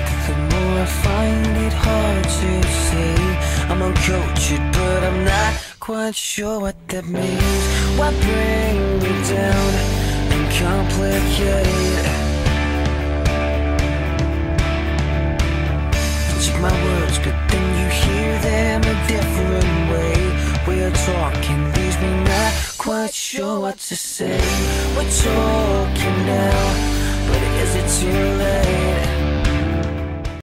the more I find it hard to say. I'm uncultured, but I'm not quite sure what that means. Why bring me down and complicate? You take my words, but then you hear them a different way. Way of talking leaves me not quite sure what to say. We're talking now, but is it too late?